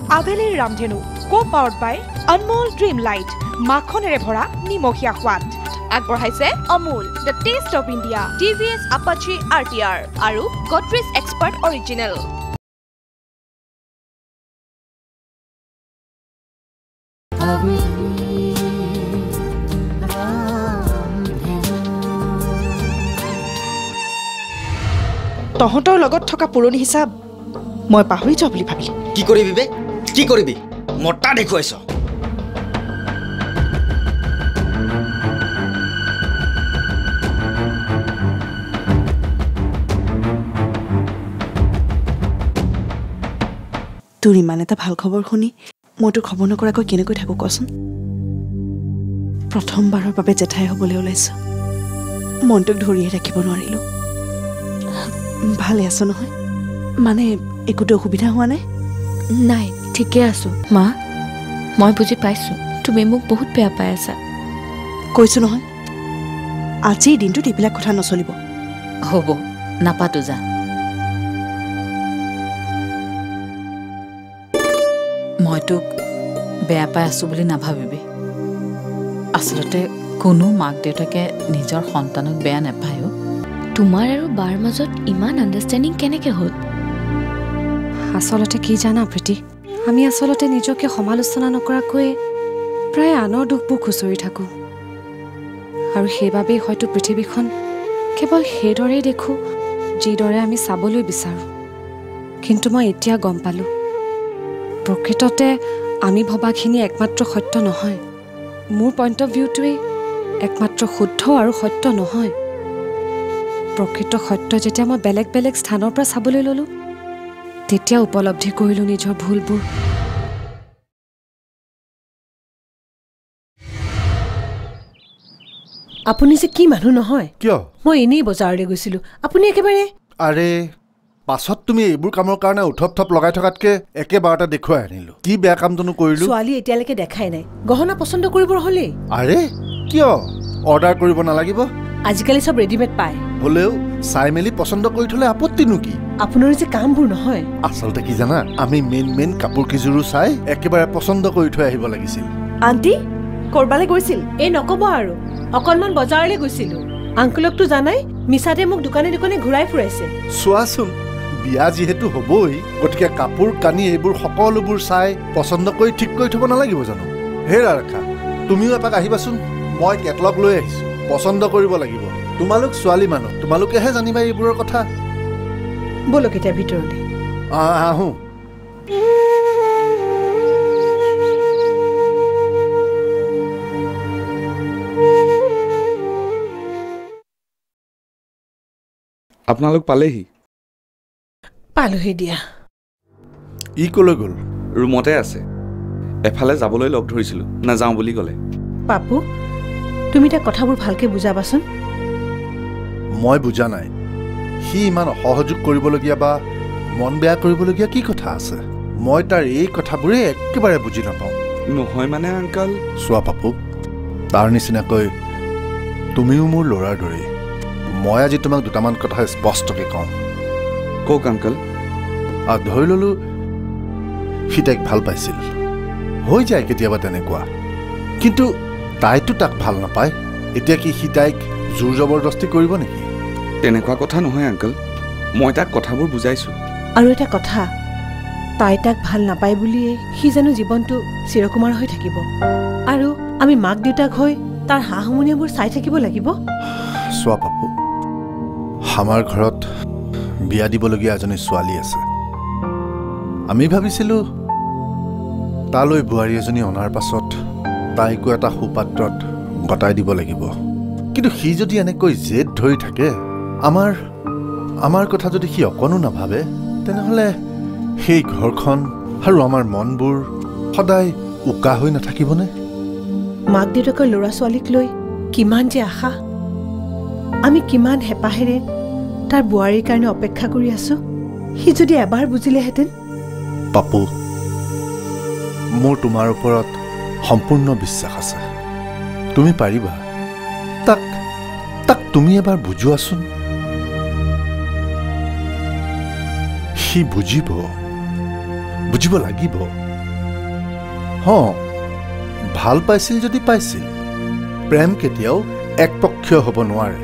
আভেলিৰ Ramdhenu co-powered by Anmol dream lite মাখনেৰে ভৰা নিমখীয়া সোৱাদ আগবঢ়াইছে Amul the taste of India TVS Apache RTR আৰু গডৰেজ এক্সপাৰ্ট অৰিজিনেল তহঁতৰ লগত থকা পুৰণি হিচাপ মই পাহৰি যাওঁ বুলি ভাবিলি কি কৰিবি বে কি কৰিবি মটা দেখুৱাইছ তোৰ ইমান এটা ভাল খবৰ শুনি মই তোৰ খবৰ নকৰাকৈ কেনেকৈ থাকো কচোন প্ৰথমবাৰৰ বাবে জেঠাই হ'বলৈ ওলাইছো মনটোক ধৰিয়ে ৰাখিব নোৱাৰিলো ভালে আছো নহয় মানে একোটো অসুবিধা হোৱা নাই নাই ঠিকে আছো মা মই বুজি পাইছো তুমি মোক বহুত বেয়া পাই আছা কৈছো নহয় আজি দিনটোত এইবিলাক কথা নচলিব হ'ব নাপাতো যা মই তোক বেয়া পাই আছো বুলি নাভাবিবি আচলতে কোনো মাক দেউতাকে নিজৰ সন্তানক বেয়া নাপায় তোমাৰ আৰু বাৰ মাজত ইমান আণ্ডাৰষ্টেণ্ডিং কেনেকৈ হ'ল আচলতে কি জানা প্ৰীতি আমি আচলতে নিজকে সমালোচনা নকৰাকৈ প্ৰায় আনৰ দুখবোৰ খুচৰি থাকোঁ আৰু সেইবাবেই হয়তো পৃথিৱীখন কেৱল সেইদৰেই দেখোঁ যিদৰে আমি চাবলৈ বিচাৰোঁ কিন্তু মই এতিয়া গম পালোঁ প্ৰকৃততে আমি ভবাখিনি একমাত্ৰ সত্য নহয় মোৰ পইণ্ট অফ ভিউটোৱেই একমাত্ৰ শুদ্ধ আৰু সত্য নহয় প্ৰকৃত সত্য যেতিয়া মই বেলেগ বেলেগ স্থানৰ পৰা চাবলৈ ল'লোঁ তেতিয়া উপলব্ধি কৰিলোঁ নিজৰ ভুলবোৰ আপুনি যে কি মানুহ নহয় কিয় মই এনেই বজাৰলৈ গৈছিলোঁ আপুনি একেবাৰে আৰে পাছত তুমি এইবোৰ কামৰ কাৰণে উঠপ থপ লগাই থকাতকে একেবাৰতে দেখুৱাই আনিলো কি বেয়া কামটোনো কৰিলো ছোৱালী এতিয়ালৈকে দেখাই নাই গহনা পচন্দ কৰিবৰ হ'লেই আৰে কিয় অৰ্ডাৰ কৰিব নালাগিব আজিকালি চব ৰেডিমেড পায় হ'লেও চাই মেলি পচন্দ কৰি থলে আপত্তিনো কি আপোনাৰ যে কামবোৰ নহয় আচলতে কি জানা আমি মেইন কাপোৰ কিযোৰো চাই একেবাৰে পচন্দ কৰি থৈ আহিব লাগিছিল আন্টি কৰবালৈ গৈছিল এই নকব আৰু অকণমান বজাৰলৈ গৈছিলোঁ আংকুলকতো জানাই মিছাতে মোক দোকানে দোকানে ঘূৰাই ফুৰাইছে চোৱাচোন বিয়া যিহেতু হ'বই গতিকে কাপোৰ কানি এইবোৰ সকলোবোৰ চাই পচন্দ কৰি ঠিক কৰি থব নালাগিব জানো হেৰা ৰেখা তুমিও এপাক আহিবাচোন মই কেটলগ লৈ আহিছো পচন্দ কৰিব লাগিব তোমালোক ছোৱালী মানুহ তোমালোকেহে জানিবা এইবোৰৰ কথা বলক এতিয়া ভিতৰলৈ আহোঁ আপোনালোক পালেহি পালোহি দিয়া ই কলৈ গ'ল ৰুমতে আছে এফালে যাবলৈ লগ ধৰিছিলোঁ নাযাওঁ বুলি ক'লে পাপু তুমি তাক কথাবোৰ ভালকে বুজাবাচোন মই বুজা নাই সি ইমান অসহযোগ কৰিবলগীয়া বা মন বেয়া কৰিবলগীয়া কি কথা আছে মই তাৰ এই কথাবোৰে একেবাৰে বুজি নাপাওঁ নহয় মানে আংকাল চোৱা পাপু তাৰ নিচিনাকৈ তুমিও মোৰ ল'ৰাৰ দৰেই মই আজি তোমাক দুটামান কথা স্পষ্টকৈ কওঁ কওক আংকাল ধৰি ল'লোঁ সি তাইক ভাল পাইছিল হৈ যায় কেতিয়াবা তেনেকুৱা কিন্তু তাইতো তাক ভাল নাপায় এতিয়া কি সি তাইক জোৰ জবৰদস্তি কৰিব নেকি তেনেকুৱা কথা নহয় আংকাল মই তাক কথাবোৰ বুজাইছোঁ আৰু এটা কথা তাই তাক ভাল নাপায় বুলিয়ে সি জানো জীৱনটো চিৰকুমাৰ হৈ থাকিব আৰু আমি মাক দেউতাক হৈ তাৰ হা সমনীয়াবোৰ চাই থাকিব লাগিব চোৱা পাপু আমাৰ ঘৰত বিয়া দিবলগীয়া এজনী ছোৱালী আছে আমি ভাবিছিলোঁ তালৈ বোৱাৰী এজনী অনাৰ পাছত তাইকো এটা সুপাত্ৰত গতাই দিব লাগিব কিন্তু সি যদি এনেকৈ জেদ ধৰি থাকে আমাৰ কথা যদি সি অকণো নাভাবে তেনেহ'লে সেই ঘৰখন আৰু আমাৰ মনবোৰ সদায় উকা হৈ নাথাকিবনে মাক দেউতাকৰ ল'ৰা ছোৱালীক লৈ কিমান যে আশা আমি কিমান হেঁপাহেৰে তাৰ বোৱাৰীৰ কাৰণে অপেক্ষা কৰি আছো সি যদি এবাৰ বুজিলেহেঁতেন পাপু মোৰ তোমাৰ ওপৰত সম্পূৰ্ণ বিশ্বাস আছে তুমি পাৰিবা তাক তুমি এবাৰ বুজোৱাচোন সি বুজিব লাগিব ভাল পাইছিল যদি পাইছিল প্ৰেম কেতিয়াও একপক্ষীয় হ'ব নোৱাৰে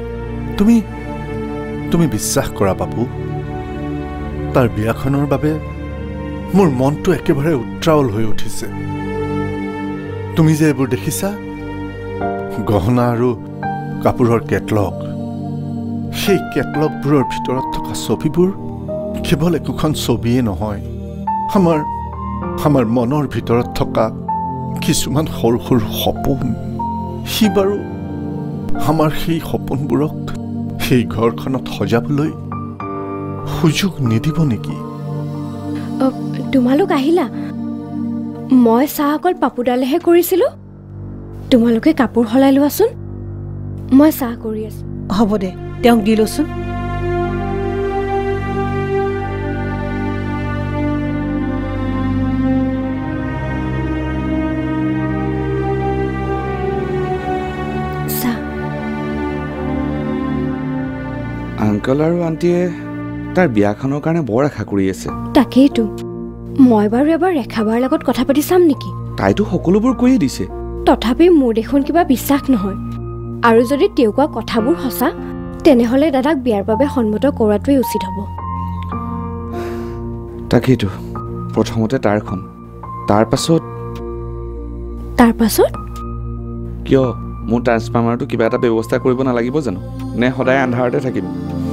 তুমি বিশ্বাস কৰা পাপু তাৰ বিয়াখনৰ বাবে মোৰ মনটো একেবাৰে উত্ৰাৱল হৈ উঠিছে তুমি যে এইবোৰ দেখিছা গহনা আৰু কাপোৰৰ কেটলগ সেই কেটলগবোৰৰ ভিতৰত থকা ছবিবোৰ কেৱল একোখন ছবিয়ে নহয় আমাৰ মনৰ ভিতৰত থকা কিছুমান সৰু সৰু সপোন সি বাৰু আমাৰ সেই সপোনবোৰক সেই ঘৰখনত সজাবলৈ সুযোগ নিদিব নেকি তোমালোক আহিলা মই চাহ অকল পাপুদালেহে কৰিছিলোঁ তোমালোকে কাপোৰ সলাই লোৱাচোন মই চাহ কৰি আছোঁ হ'ব দে তেওঁক দি লচোন আংকল আৰু আণ্টিয়ে তাৰ বিয়াখনৰ কাৰণে বৰ আশা কৰি আছে তাকেইতো মই বাৰু এবাৰ ৰেখাবাৰ লগত কথা পাতি চাম নেকি তাইতো সকলোবোৰ কৈয়ে দিছে তথাপি মোৰ দেখোন কিবা বিশ্বাস নহয় আৰু যদি তেওঁ কোৱা কথাবোৰ সঁচা তেনেহ'লে দাদাক বিয়াৰ বাবে সন্মত কৰাটোৱেই উচিত হ'ব তাকেইতো প্ৰথমতে তাৰখন তাৰ পাছত কিয় মোৰ ট্ৰান্সফৰ্মাৰটো কিবা এটা ব্যৱস্থা কৰিব নালাগিব জানো নে সদায় আন্ধাৰতে থাকিব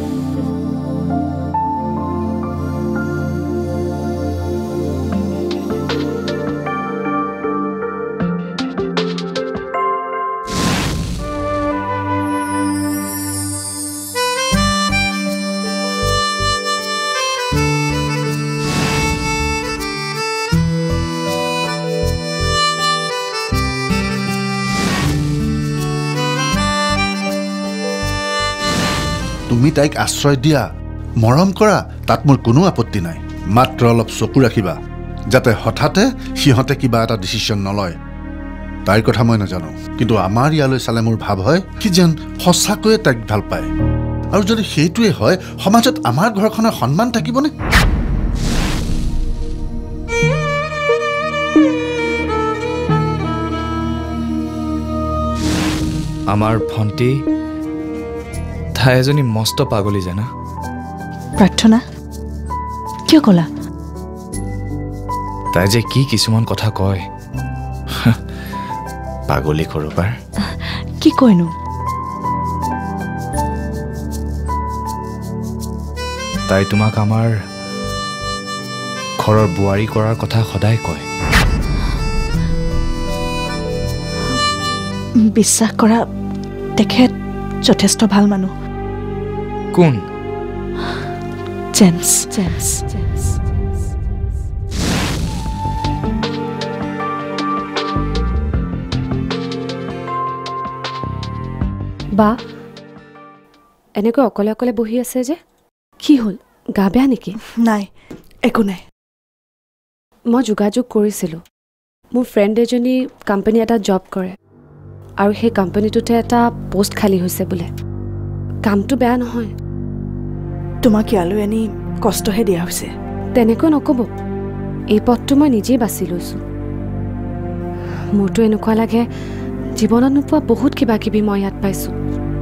তুমি তাইক আশ্ৰয় দিয়া মৰম কৰা তাত মোৰ কোনো আপত্তি নাই মাত্ৰ অলপ চকু ৰাখিবা যাতে হঠাতে সিহঁতে কিবা এটা ডিচিশ্যন নলয় তাইৰ কথা মই নাজানো কিন্তু আমাৰ ইয়ালৈ চালে মোৰ ভাৱ হয় কি যেন সঁচাকৈয়ে তাইক ভাল পায় আৰু যদি সেইটোৱে হয় সমাজত আমাৰ ঘৰখনৰ সন্মান থাকিবনে আমাৰ ভণ্টি তাই এজনী মস্ত পাগলী জানা প্ৰাৰ্থনা কিয় ক'লা তাই যে কি কিছুমান কথা কয় পাগলী কৰোবাৰ কি কয়নো তাই তোমাক আমাৰ ঘৰৰ বোৱাৰী কৰাৰ কথা সদায় কয় বিশ্বাস কৰা তেখেত যথেষ্ট ভাল মানুহ কোন জেমছ বা এনেকৈ অকলে অকলে বহি আছে যে কি হ'ল গা বেয়া নেকি নাই একো নাই মই যোগাযোগ কৰিছিলোঁ মোৰ ফ্ৰেণ্ড এজনী কোম্পানী এটা জব কৰে আৰু সেই কোম্পানীটোতে এটা পোষ্ট খালী হৈছে বোলে কামটো বেয়া নহয় তোমাক ইয়ালৈ আনি কষ্টহে দিয়া হৈছে তেনেকৈ নক'ব এই পথটো মই নিজেই বাছি লৈছোঁ মোৰতো এনেকুৱা লাগে জীৱনত নোপোৱা বহুত কিবা কিবি মই ইয়াত পাইছোঁ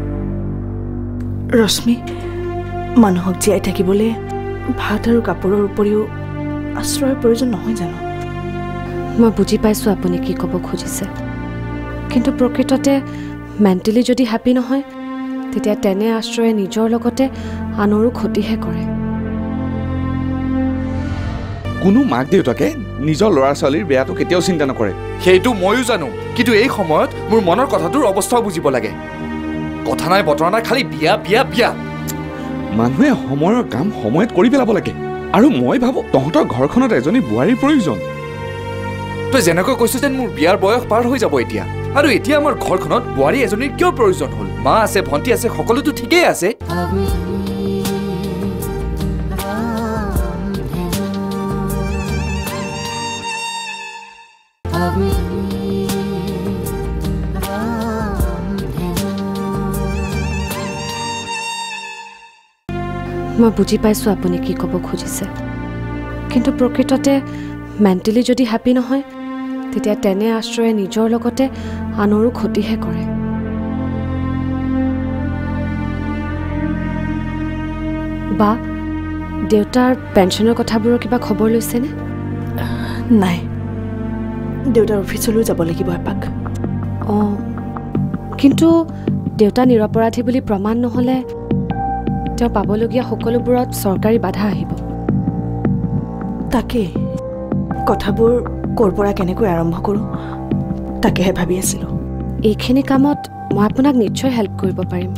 ৰশ্মি মানুহক জীয়াই থাকিবলৈ ভাত আৰু কাপোৰৰ উপৰিও আশ্ৰয়ৰ প্ৰয়োজন নহয় জানো মই বুজি পাইছোঁ আপুনি কি ক'ব খুজিছে কিন্তু প্ৰকৃততে মেণ্টেলি যদি হেপী নহয় তেতিয়া তেনে আশ্ৰয়ে নিজৰ লগতে আনৰো ক্ষতিহে কৰে কোনো মাক দেউতাকে নিজৰ ল'ৰা ছোৱালীৰ বেয়াটো কেতিয়াও চিন্তা নকৰে সেইটো ময়ো জানো কিন্তু এই সময়ত মোৰ মনৰ কথাটোৰ অৱস্থাও বুজিব লাগে কথা নাই বতৰা নাই খালি বিয়া বিয়া বিয়া মানুহে সময়ৰ কাম সময়ত কৰি পেলাব লাগে আৰু মই ভাবোঁ তহঁতৰ ঘৰখনত এজনী বোৱাৰীৰ প্ৰয়োজন তই যেনেকৈ কৈছ যেন মোৰ বিয়াৰ বয়স পাৰ হৈ যাব এতিয়া আৰু এতিয়া আমাৰ ঘৰখনত বোৱাৰী এজনীৰ কিয় প্ৰয়োজন হ'ল মা আছে ভণ্টি আছে সকলোতো ঠিকেই আছে মই বুজি পাইছোঁ আপুনি কি ক'ব খুজিছে কিন্তু প্ৰকৃততে মেণ্টেলি যদি হেপী নহয় তেতিয়া তেনে আশ্ৰয়ে নিজৰ লগতে আনৰো ক্ষতিহে কৰে। বা দেউতাৰ পেঞ্চনৰ কথাবোৰৰ কিবা খবৰ লৈছেনে? নাই, দেউতাৰ অফিচলৈও যাব লাগিব এপাক। অঁ, কিন্তু দেউতা নিৰপৰাধী বুলি প্ৰমাণ নহ'লে তেওঁ পাবলগীয়া সকলোবোৰত চৰকাৰী বাধা আহিব। তাকেই কথাবোৰ ক'ৰ পৰা কেনেকৈ আৰম্ভ কৰোঁ তাকেহে ভাবি আছিলোঁ। এইখিনি কামত মই আপোনাক নিশ্চয় হেল্প কৰিব পাৰিম।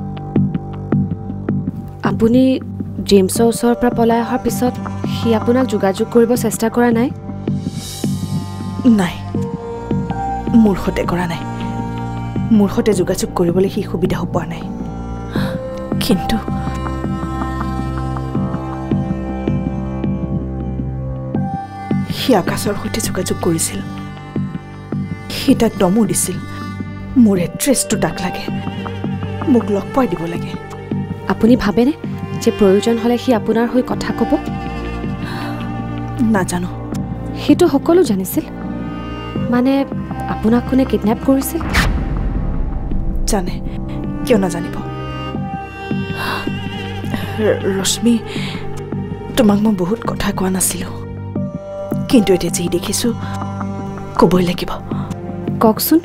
আপুনি জেমছৰ ওচৰৰ পৰা পলাই অহাৰ পিছত সি আপোনাক যোগাযোগ কৰিব চেষ্টা কৰা নাই? নাই, মোৰ সৈতে কৰা নাই। মোৰ সৈতে যোগাযোগ কৰিবলৈ সি সুবিধাও পোৱা নাই। কিন্তু সি আকাশৰ সৈতে যোগাযোগ কৰিছিল। সি তাক দমো দিছিল, মোৰ এড্ৰেছটো তাক লাগে, মোক লগ পাই দিব লাগে। আপুনি ভাবেনে যে প্ৰয়োজন হ'লে সি আপোনাৰ হৈ কথা ক'ব? নাজানো। সেইটো সকলো জানিছিল, মানে আপোনাক কোনে কিডনেপ কৰিছিল? জানে, কিয় নাজানিব। ৰশ্মি, তোমাক মই বহুত কথা কোৱা নাছিলোঁ, কিন্তু এতিয়া যি দেখিছোঁ ক'বই লাগিব। কওকচোন।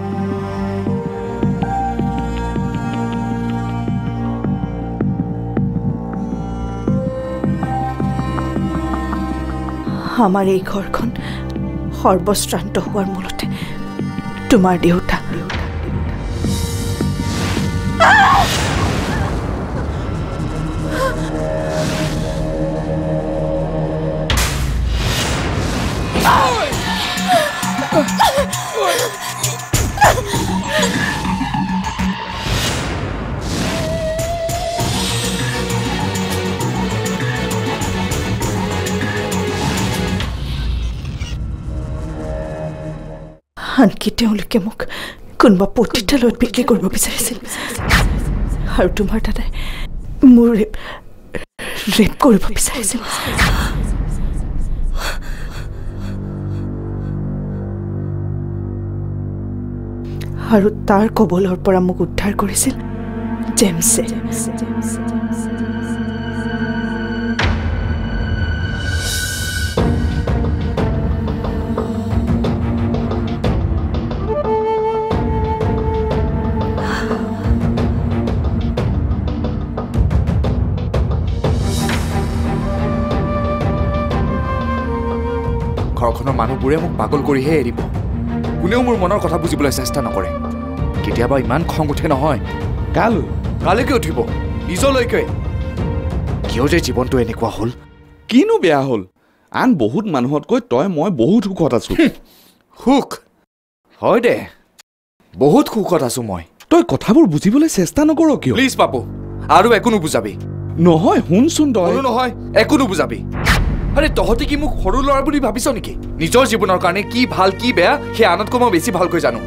আমাৰ এই ঘৰখন সৰ্বশ্ৰান্ত হোৱাৰ মূলতে তোমাৰ দেউতা। আনকি তেওঁলোকে মোক কোনোবা পতিতালয়ত বিক্ৰী কৰিব বিচাৰিছিল, আৰু তোমাৰ দাদাই মোৰ ৰেপ কৰিব বিচাৰিছিল। আৰু তাৰ কবলৰ পৰা মোক উদ্ধাৰ কৰিছিল জেমছে। ঘৰখনৰ মানুহবোৰে মোক পাগল কৰিহে এৰিব। কোনেও মোৰ মনৰ কথা বুজিবলৈ চেষ্টা নকৰে। কেতিয়াবা ইমান খং উঠে নহয়। কালৈকে উঠিব, নিজলৈকে। কিয় যে জীৱনটো এনেকুৱা হ'ল? কিনো বেয়া হ'ল? আন বহুত মানুহতকৈ তই মই বহুত সুখত আছো। সুখ? হয় দে, বহুত সুখত আছো মই। তই কথাবোৰ বুজিবলৈ চেষ্টা নকৰ কিয়? প্লিজ পাপু, আৰু একো নুবুজাবি। নহয়, শুনচোন তই। নহয়, একো নুবুজাবি। আৰে তহঁতে কি মোক সৰু ল'ৰা বুলি ভাবিছ নেকি? নিজৰ জীৱনৰ কাৰণে কি ভাল কি বেয়া সেই আনতকৈ মই বেছি ভালকৈ জানো।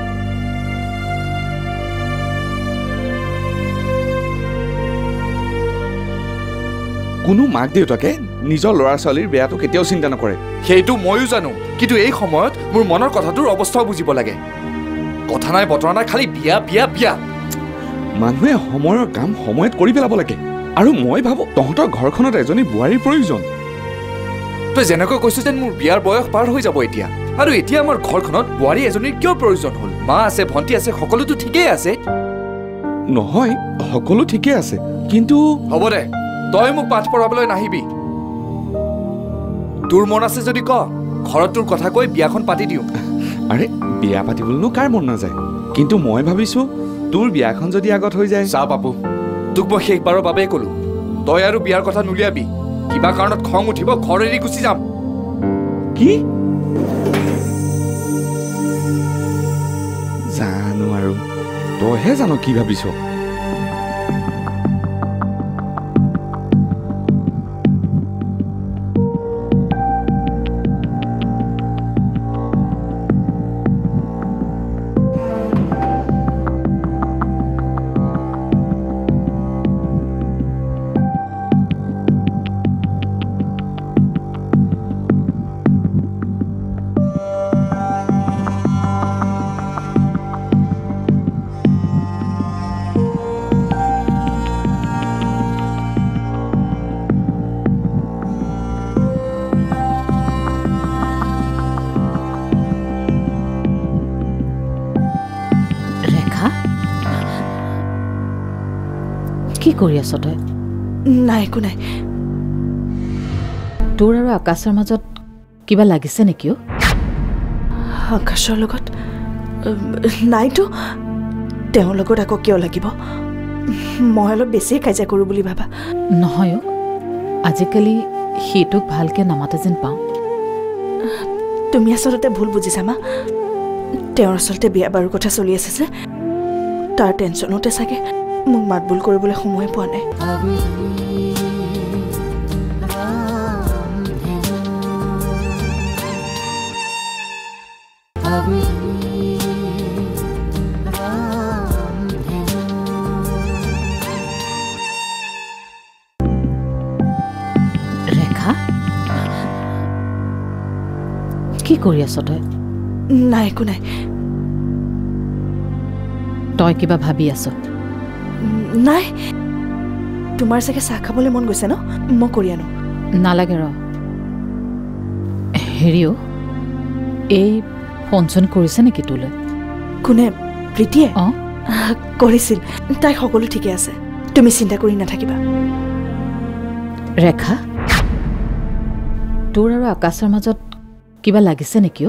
কোনো মাক দেউতাকে নিজৰ ল'ৰা ছোৱালীৰ বেয়াটো কেতিয়াও চিন্তা নকৰে। সেইটো ময়ো জানো, কিন্তু এই সময়ত মোৰ মনৰ কথাটোৰ অৱস্থাও বুজিব লাগে। কথা নাই বতৰা নাই, খালি বিয়া বিয়া বিয়া। মানুহে সময়ৰ কাম সময়ত কৰি পেলাব লাগে। আৰু মই ভাবো তহঁতৰ ঘৰখনত এজনী বোৱাৰীৰ প্ৰয়োজন। তই যেনেকৈ কৈছ যেন মোৰ বিয়াৰ বয়স পাৰ হৈ যাব এতিয়া। আৰু এতিয়া আমাৰ ঘৰখনত বোৱাৰী এজনীৰ কিয় প্ৰয়োজন হ'ল? মা আছে, ভণ্টি আছে, সকলোতো ঠিকেই আছে। নহয়, সকলো ঠিকেই আছে, কিন্তু হ'ব দে, তই মোক পাঠ পঢ়াবলৈ নাহিবি। তোৰ মন আছে যদি ক, ঘৰত তোৰ কথা কৈ বিয়াখন পাতি দিওঁ। আৰে বিয়া পাতিবলৈনো কাৰ মন নাযায়? কিন্তু মই ভাবিছো তোৰ বিয়াখন যদি আগত হৈ যায়। চা পাপু, তোক মই শেষবাৰৰ বাবেই ক'লো, তই আৰু বিয়াৰ কথা নুলিয়াবি। কিবা কাৰণত খং উঠিব, ঘৰ এৰি গুচি যাম। কি জানো, আৰু তইহে জানো কি ভাবিছ। কৰি আছ তই? নাই একো নাই। তোৰ আৰু আকাশৰ মাজত কিবা লাগিছে নেকি? আকাশৰ লগত নাইতো। তেওঁৰ লগত আকৌ কিয় লাগিব? মই অলপ বেছিয়ে কাজিয়া কৰোঁ বুলি ভাবা? নহয়, আজিকালি সেইটোক ভালকৈ নামাতে যেন পাওঁ। তুমি আচলতে ভুল বুজিছা মা। তেওঁৰ আচলতে বিয়া বাৰুৰ কথা চলি আছে যে, তাৰ টেনশ্যনতে চাগে মোক মাত বোল কৰিবলৈ সময় পোৱা নাই। ৰেখা, কি কৰি আছ তই? নাই একো নাই। তই কিবা ভাবি আছ? নাই। তোমাৰ চাগে চাহ খাবলৈ মন গৈছে ন? মই কৰি আনো। নালাগে ৰ। হেৰিও, এই ফোন চোন কৰিছে নেকি তোলৈ? কোনে? প্ৰীতিয়ে? অঁ, কৰিছিল। তাই সকলো ঠিকে আছে, তুমি চিন্তা কৰি নাথাকিবা। ৰেখা, তোৰ আৰু আকাশৰ মাজত কিবা লাগিছে নেকি?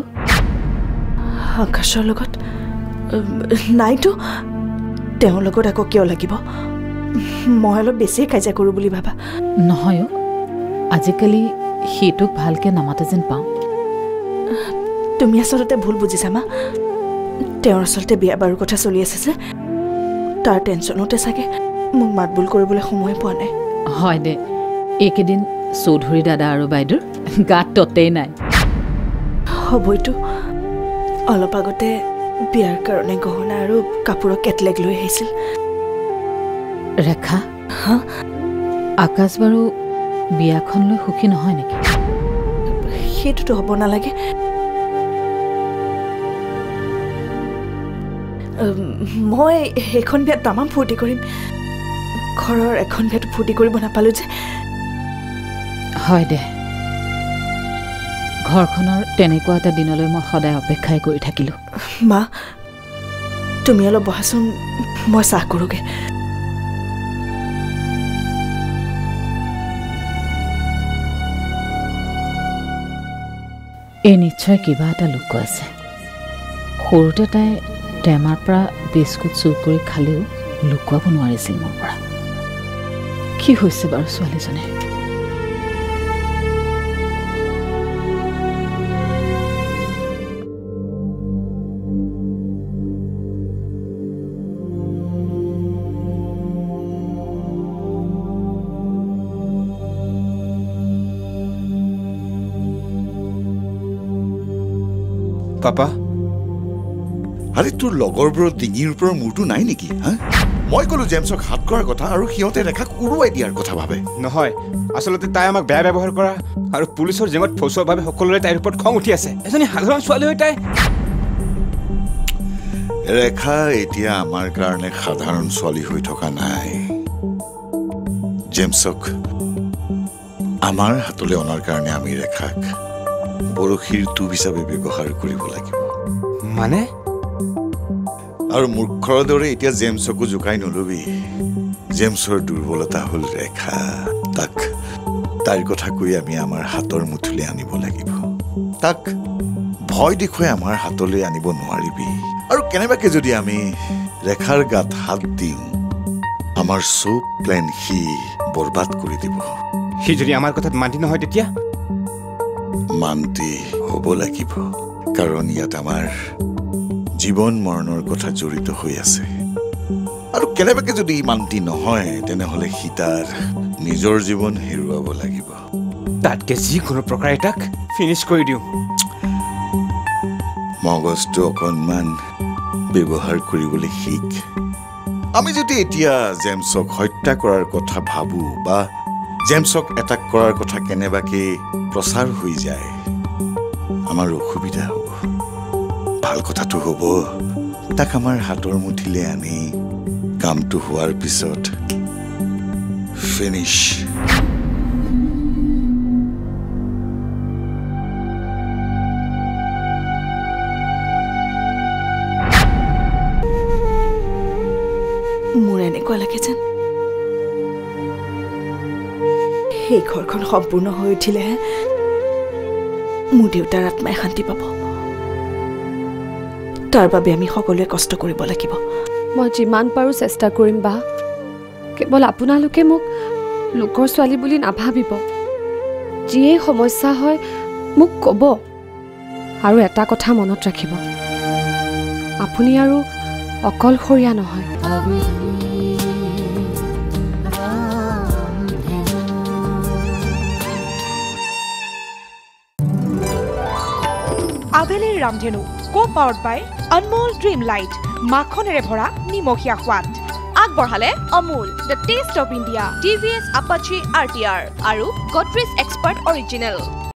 আকাশৰ লগত নাইতো। তেওঁৰ লগত আকৌ কিয় লাগিব? মই অলপ বেছিয়ে কাজিয়া কৰোঁ বুলি ভাবা? নহয়, আজিকালি সেইটোক ভালকৈ নামাতে যেন পাওঁ। তুমি আচলতে ভুল বুজিছা মা। তেওঁৰ আচলতে বিয়া বাৰুৰ কথা চলি আছে যে, তাৰ টেনশ্যনতে চাগে মোক মাত বোল কৰিবলৈ সময় পোৱা নাই। হয় দে, এইকেইদিন চৌধুৰী দাদা আৰু বাইদেউৰ গাত ততেই নাই। হ'বইতো। অলপ আগতে বিয়াৰ কাৰণে গহনা আৰু কাপোৰৰ কেটলেগ লৈ আহিছিল। ৰেখা, হা? আকাশ বাৰু বিয়াখন লৈ সুখী নহয় নেকি? সেইটোতো হ'ব নালাগে। মই সেইখন বিয়াত তামাম ফূৰ্তি কৰিম। ঘৰৰ এখন বিয়াতো ফূৰ্তি কৰিব নাপালোঁ যে। হয় দে, ঘৰখনৰ তেনেকুৱা এটা দিনলৈ মই সদায় অপেক্ষাই কৰি থাকিলোঁ। মা, তুমি অলপ বহাচোন, মই চাহ কৰোঁগৈ। এই নিশ্চয় কিবা এটা লুকুৱাই আছে। সৰুতে তাই টেমাৰ পৰা বিস্কুট চুৰ কৰি খালেও লুকুৱাব নোৱাৰিছিল মোৰ পৰা। কি হৈছে বাৰু ছোৱালীজনী? পাপা, আৰে তোৰ লগৰবোৰৰ ডিঙিৰ ওপৰৰ মূৰটো নাই নেকি? হা, মই ক'লো জেমছক হাত কৰাৰ কথা আৰু সিহঁতে ৰেখাক উৰুৱাই দিয়াৰ কথা ভাবে। নহয়, আচলতে তাই আমাক বেয়া ব্যৱহাৰ কৰা আৰু পুলিচৰ জেঙত ফচোৱাৰ বাবে সকলোৰে তাইৰ ওপৰত খং উঠি আছে। এজনী সাধাৰণ ছোৱালী হৈ তাই। ৰেখা এতিয়া আমাৰ কাৰণে সাধাৰণ ছোৱালী হৈ থকা নাই। জেমছক আমাৰ হাতলৈ অনাৰ কাৰণে আমি ৰেখাক বৰশীৰ টোপ হিচাপে ব্যৱহাৰ কৰিব লাগিব। মানে? আৰু মূৰ্খৰ দৰে এতিয়া জেমছকো জোকাই নলবি। জেমছৰ দুৰ্বলতা হ'ল ৰেখা। তাক তাইৰ কথা কৈ আমি আমাৰ হাতৰ মুঠিলৈ আনিব লাগিব। তাক ভয় দেখুৱাই আমাৰ হাতলৈ আনিব নোৱাৰিবি। আৰু কেনেবাকে যদি আমি ৰেখাৰ গাত হাত দিওঁ, আমাৰ চব প্লেন সি বৰবাদ কৰি দিব। সি যদি আমাৰ কথাত মান্তি নহয় তেতিয়া? মান্তি হ'ব লাগিব, কাৰণ ইয়াত আমাৰ জীৱন মৰণৰ কথা জড়িত হৈ আছে। আৰু কেনেবাকে যদি মান্তি নহয়, তেনেহ'লে সি তাৰ নিজৰ জীৱন হেৰুৱাব লাগিব। তাতকে যিকোনো প্ৰকাৰে তাক ফিনিছ কৰি দিওঁ। মগজটো অকণমান ব্যৱহাৰ কৰিবলৈ শিক। আমি যদি এতিয়া জেমছক হত্যা কৰাৰ কথা ভাবোঁ বা জেমছক এটাক কৰাৰ কথা কেনেবাকে প্ৰচাৰ হৈ যায়, আমাৰ অসুবিধা হ'ব। ভাল কথাটো হ'ব, তাক আমাৰ হাতৰ মুঠিলৈ আনি কামটো হোৱাৰ পিছত ফিনিছ। মোৰ এনেকুৱা লাগে যেন সেই ঘৰখন সম্পূৰ্ণ হৈ উঠিলেহে মোৰ দেউতাৰ আত্মাই শান্তি পাব তাৰ বাবে আমি সকলোৱে কষ্ট কৰিব লাগিব মই যিমান পাৰোঁ চেষ্টা কৰিম বা কেৱল আপোনালোকে মোক লোকৰ ছোৱালী বুলি নাভাবিব যিয়েই সমস্যা হয় মোক ক'ব আৰু এটা কথা মনত ৰাখিব আপুনি আৰু অকলশৰীয়া নহয় আবেলিৰ ৰামধেনু co-powered by Anmol Dream Light মাখনেৰে ভৰা নিমখীয়া সোৱাদ আগবঢ়ালে Amul the taste of India TVS Apache RTR আৰু Godrej Expert Original